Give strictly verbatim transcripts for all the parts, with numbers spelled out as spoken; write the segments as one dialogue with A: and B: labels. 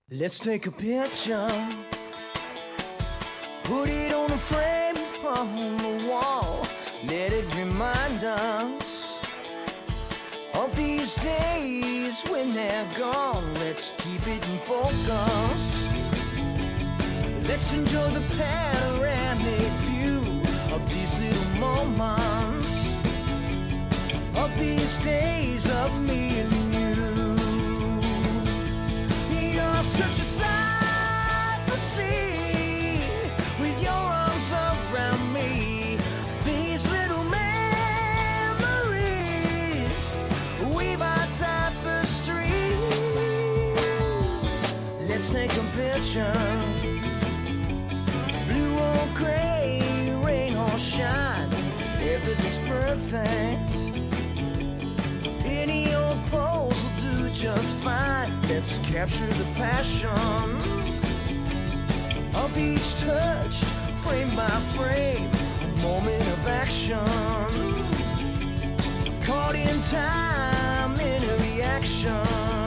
A: Let's take a picture, put it on a frame on the wall. Let it remind us of these days when they're gone. Let's keep it in focus. Let's enjoy the panoramic view of these little moments, of these days of me and you. You're such a sight to see, with your arms around me. These little memories weave our tapestry. Let's take a picture, blue or gray, rain or shine, everything's perfect. Any old pose will do just fine. Let's capture the passion of each touch, frame by frame, a moment of action, caught in time in a reaction.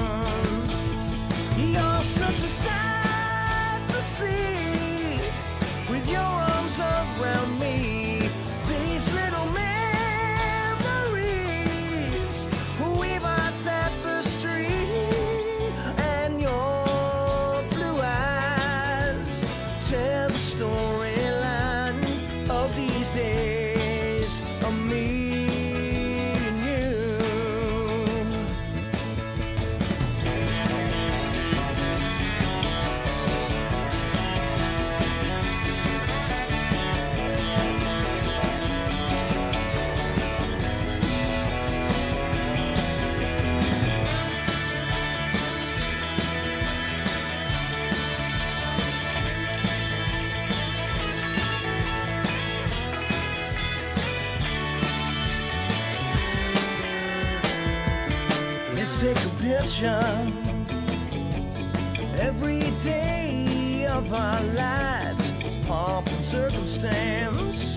A: You're such a sight to see, with your arms around me. These little memories weave our tapestry, and your blue eyes tell the storyline of these days of me and you. Let's take a picture every day of our lives, pomp and circumstance.